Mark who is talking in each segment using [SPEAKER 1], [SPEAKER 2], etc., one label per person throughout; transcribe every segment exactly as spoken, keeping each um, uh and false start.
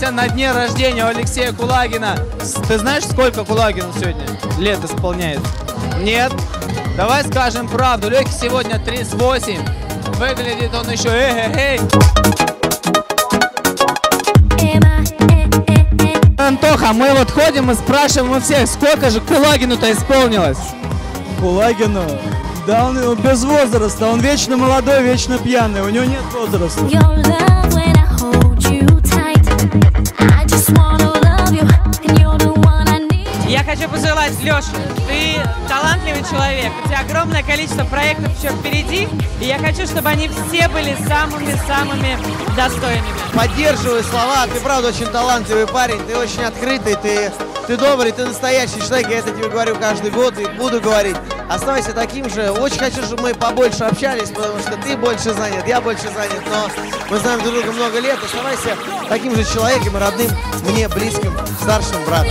[SPEAKER 1] находимся на дне рождения у Алексея Кулагина. Ты знаешь, сколько Кулагину сегодня лет исполняется? Нет? Давай скажем правду. Лёхе сегодня тридцать восемь. Выглядит он еще эй-эй-эй. Антоха, мы вот ходим и спрашиваем у всех, сколько же Кулагину-то исполнилось?
[SPEAKER 2] Кулагину? Да он без возраста, он вечно молодой, вечно пьяный, у него нет возраста.
[SPEAKER 3] Я хочу пожелать, Леша, ты талантливый человек, у тебя огромное количество проектов еще впереди, и я хочу, чтобы они все были самыми-самыми достойными.
[SPEAKER 4] Поддерживаю слова, ты правда очень талантливый парень, ты очень открытый, ты, ты добрый, ты настоящий человек, я это тебе говорю каждый год и буду говорить. Оставайся таким же, очень хочу, чтобы мы побольше общались, потому что ты больше занят, я больше занят, но мы знаем друг друга много лет, оставайся таким же человеком и родным, мне близким, старшим братом.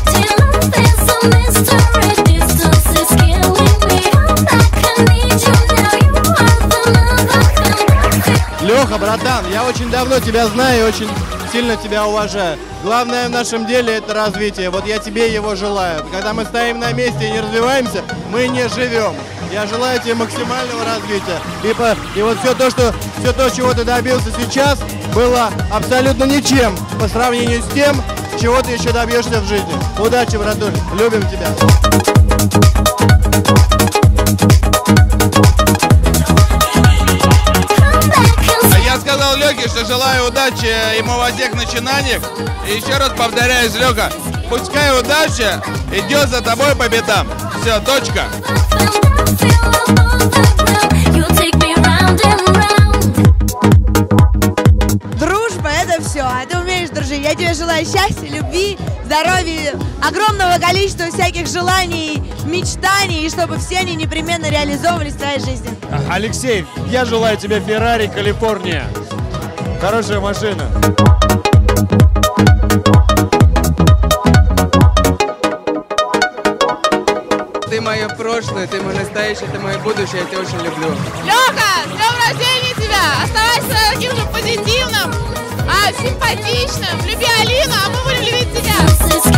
[SPEAKER 5] Леха, братан, я очень давно тебя знаю и очень сильно тебя уважаю. Главное в нашем деле это развитие. Вот я тебе его желаю. Когда мы стоим на месте и не развиваемся, мы не живем. Я желаю тебе максимального развития. И, по, и вот все то, что все то, чего ты добился сейчас, было абсолютно ничем по сравнению с тем, чего ты еще добьешься в жизни. Удачи, братуш. Любим тебя.
[SPEAKER 6] Я сказал Лёхе, что желаю удачи ему во всех начинаниях. И еще раз повторяюсь, Лёха, пускай удача идет за тобой по пятам. Все, точка.
[SPEAKER 7] Дружба — это все, а ты умеешь дружить. Я тебе желаю счастья, любви, здоровья, огромного количества всяких желаний, мечтаний, и чтобы все они непременно реализовывались в твоей жизни.
[SPEAKER 5] Алексей, я желаю тебе Феррари, Калифорния. Хорошая машина.
[SPEAKER 8] Ты мое прошлое, ты мое настоящее, ты мое будущее, я тебя очень люблю.
[SPEAKER 9] Лёха, с днем рождения тебя! Оставайся таким же позитивным, а, симпатичным. Люби Алину, а мы будем любить тебя.